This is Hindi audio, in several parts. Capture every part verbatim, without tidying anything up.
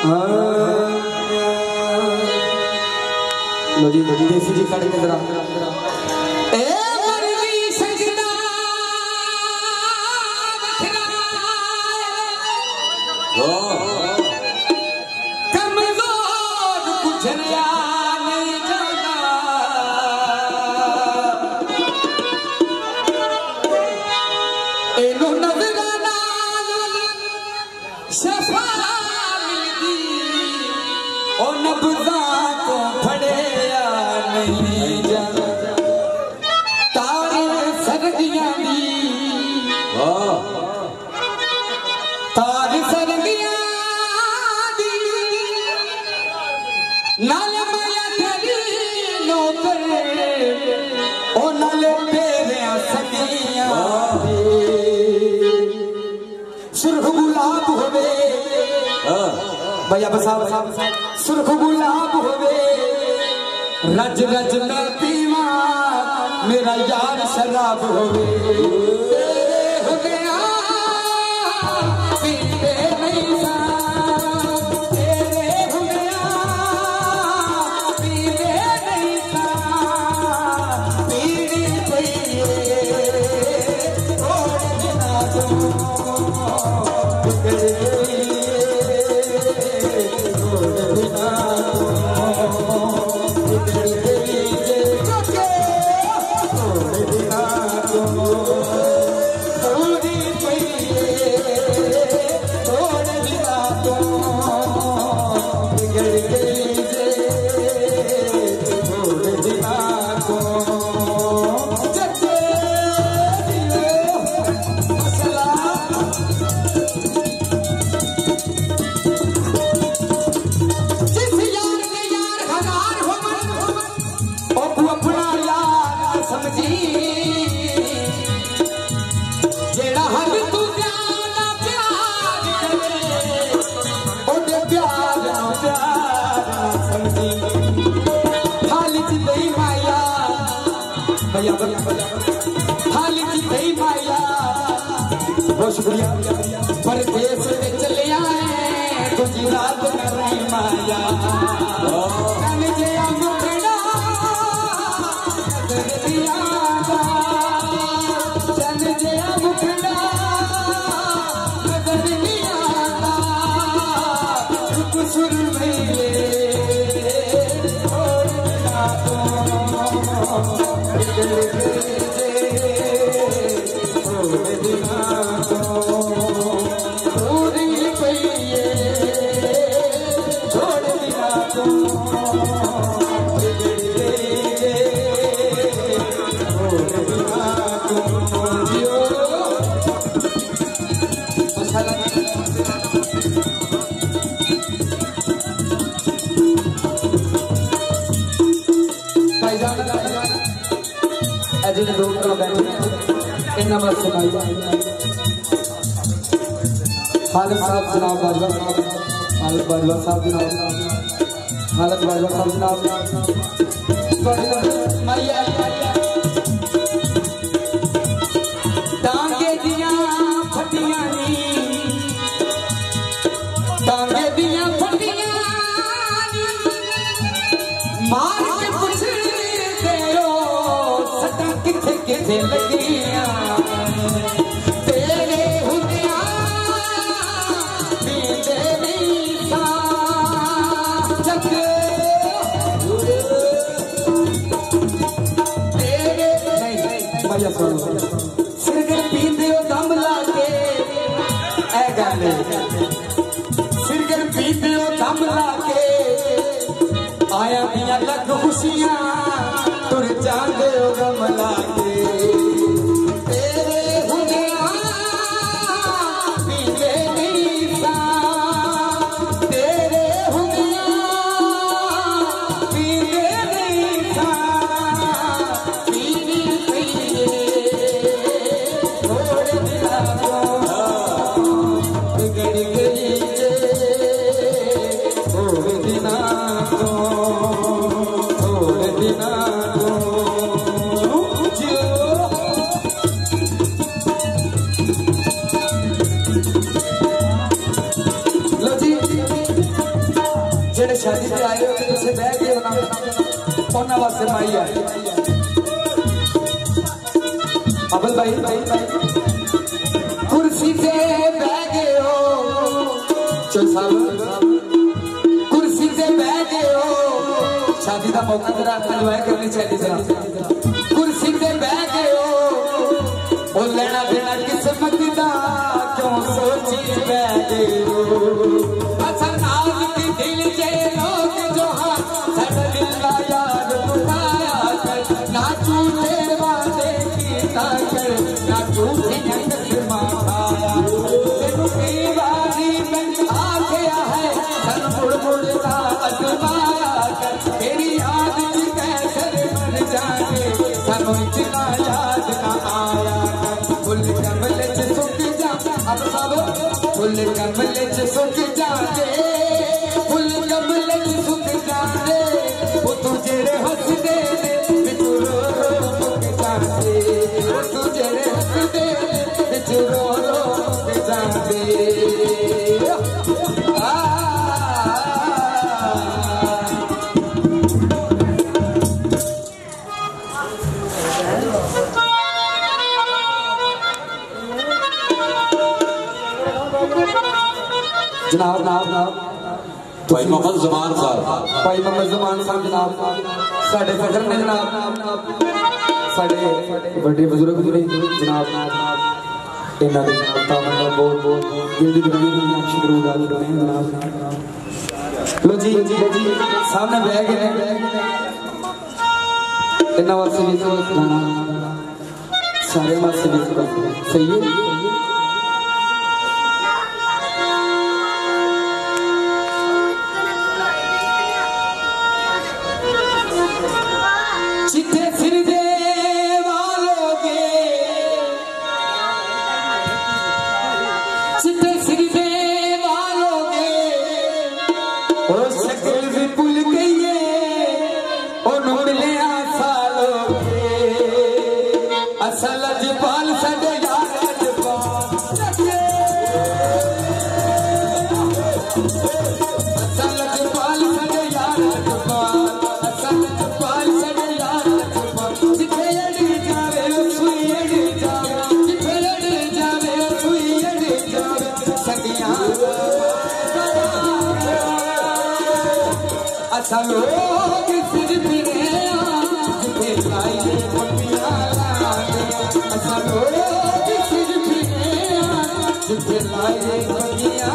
लो जी देसी जी कट के जरा भैया बसा सुर्ख गुलाब होवे रज रज में पीवा मेरा यार शराब होवे हो गया पीते नहीं सा तेरे हो गया पीते नहीं सा पीड़ी पईए छोड़ देना तुम बहुत शुक्रिया परदेश में चले आए गुजरात में रही माया खालिद साहब जनाब बाजवा साहब खालिद बाजवा साहब जनाब खालिद बाजवा साहब जनाब टांगे दिया फटियां नी टांगे दिया फटियां मार के कुछ देओ सटा किथे किथे लगियां सिरगर पींदे हो दम लाके ऐ गाने सिरगर पींदे हो दम लाके आया दिया लख खुशियां तुर जांदे हो गम लाके शादी से आए हो तुझे बह के उन्होंने वास्ते माई है अबल भाई भाई भाई कुर्सी से बह गए हो चल साहब कुर्सी से बह गए हो शादी का मौका तेरा एंजॉय करनी चाहिए जरा कुर्सी से बह गए हो वो लेना देना किस्मत का क्यों सोची बह गए हो अच्छा नाम की दिल के लोग जो हाँ साडा दिल का यार बुलाया कर ना झूठे वादे कीता कर ना झूठी अंगत माया तेनू कई बारी मैं आखिया है सन मुड़ मुड़ का अजमाया कर तेरी याद की कैसे मर जाए सानू इतना याद ना आया कर फुल कमले च सुख जा अब सब फुल कमले च सुख जाते फुल कमले च सुख जाते वो तुझे हंसदे बिच रो रो मुक जाते वो तुझे हंसदे बिच रो रो मुक जाते जनाब जनाब भाई मोहम्मद जमान साहब भाई मोहम्मद जमान साहब जनाब साडे फखर ने जनाब साडे बड़े बुजुर्ग ने जनाब इन्हां दे जनाब तामन्ना बहुत बहुत जल्दी जल्दी शुरू हो गए हैं जनाब लो जी जी सामने बैग है इन्हां वास्ते भी गाना सारे वास्ते भी सही है अच्छा लोग सिर फिरे जिथे लाए पट्टियां अच्छा लोग सिर फिरे जिथे लाए पट्टियां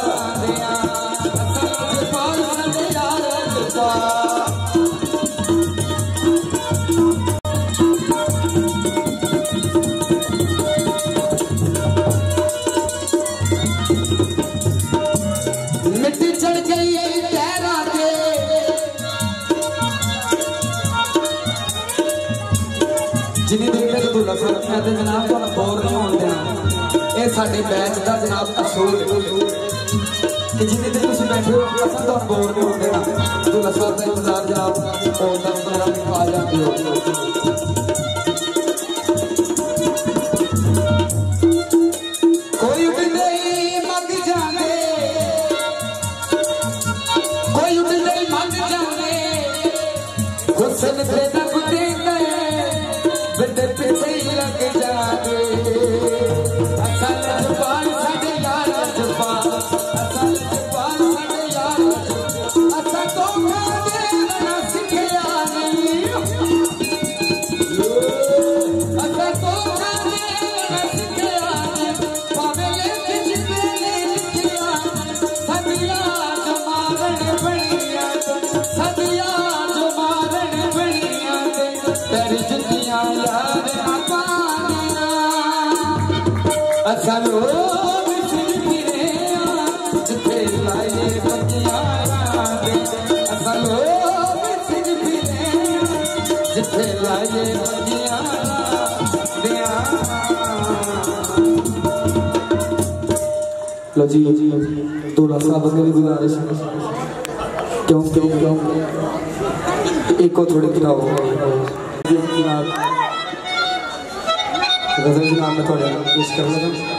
मिट्टी चढ़ गई जिन्नी देर तक दूल्हा साहब मैं तो जनाब तुहानू बोर नहीं होण देना ये साडे बैच का जनाब असूल है कि जिन्नी देर तुसीं बैठे हो असां तुहानू बोर नहीं होण देना दूल्हा साहब का इंतजार जनाब और दस पंद्रह मिनट आ जाते हो कोई उठदे ही मंग जांदे कोई उठदे ही मंग जांदे हुस्न ते नब दे बंदे पीछे ही लग जाते असल जबान साडे यार जबान असल जबान साडे यार अच्छा तो खादे ना सिखया नहीं अच्छा तो खादे ना सिखया पावे लेके जितने लिखिया सदिया जो मारन बनिया सदिया जो मारन बनिया तेरी जुतियां यार अच्छा लोग सिर फिरे जिथे लाए पट्टियां अच्छा लोग सिर फिरे जिथे लाए पट्टियां लो जी दूल्हा साहब मेरी गुजारिश क्यों क्यों क्यों एक को थोड़ी खिलाओ गजल जनाब में थोड़े पेश कर लगा